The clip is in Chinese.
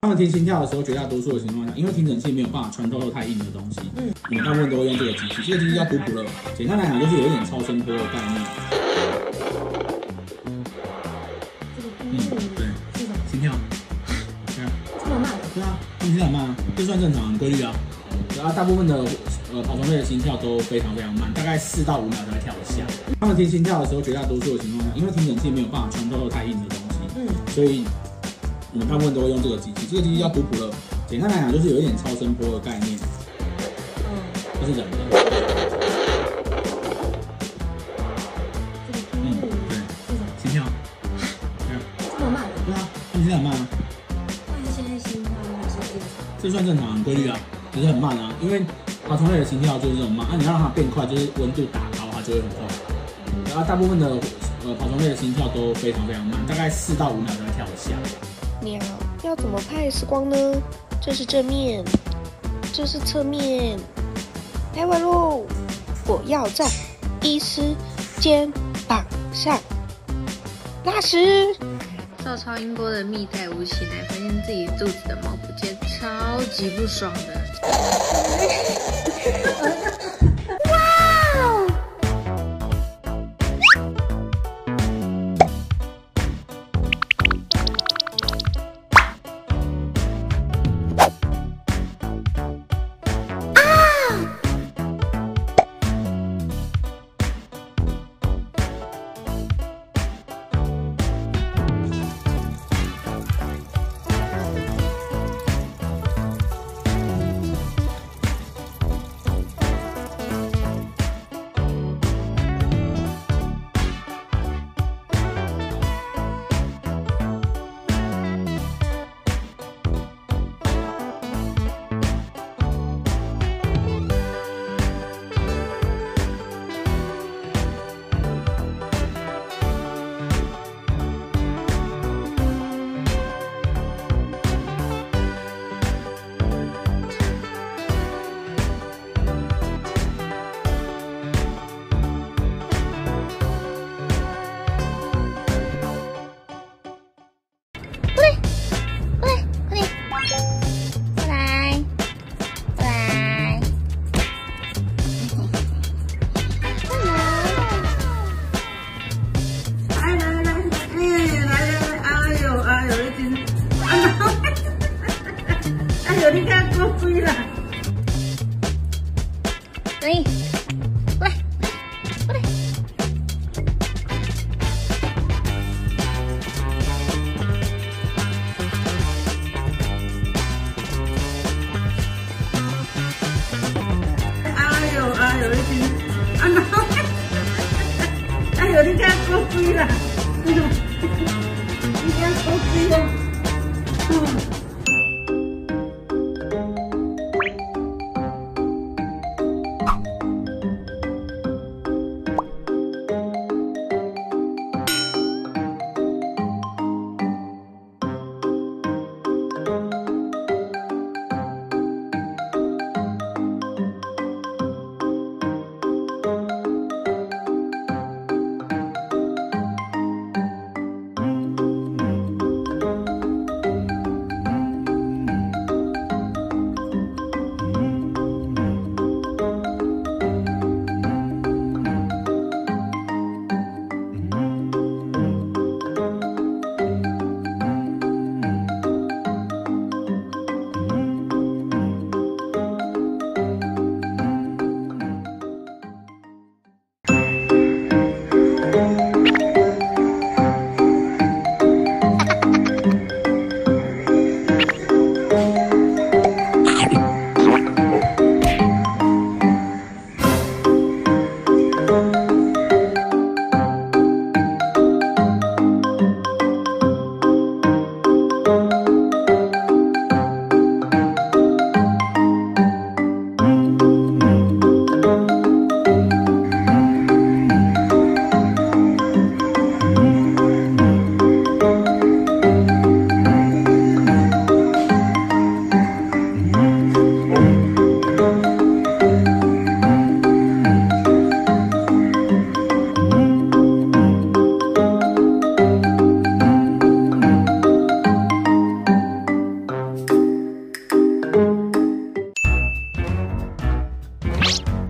他们听心跳的时候，绝大多数的情况下，因为听诊器没有办法穿透太硬的东西，我们大部分都会用这个机器。这个机器叫普勒，简单来讲就是有一点超声波的概念。对，心跳，对啊， 这么慢？ 对啊，他们心跳很慢啊，这算正常，很规律啊。然后大部分的跑虫类的心跳都非常慢，大概4到5秒才会跳一下。他们听心跳的时候，绝大多数的情况下，因为听诊器没有办法穿透太硬的东西，所以我们大部分都会用这个机器。这个机器叫普勒，简单来讲就是有一点超声波的概念，就是人的。对，心跳，对啊， 这么慢？ 对啊，他们心跳很慢啊。 那现在心跳是正常？ 这算正常，很规律啊，只是很慢啊，因为爬虫类的心跳就是这种慢，你要让它变快，就是温度打高，它就会很快。然后大部分的爬虫类的心跳都非常慢，大概4到5秒才会跳一下。 鸟要怎么拍 X 光呢？这是正面，这是侧面。拍完喽，我要在医师肩膀上拉屎。 照超音波的蜜袋鼯起来，发现自己肚子的毛不见，超级不爽的。 你看多追了。 来，过来，过来。 哎呦哎呦，已经，哎呦，你看多追了，你看多追了， 拜。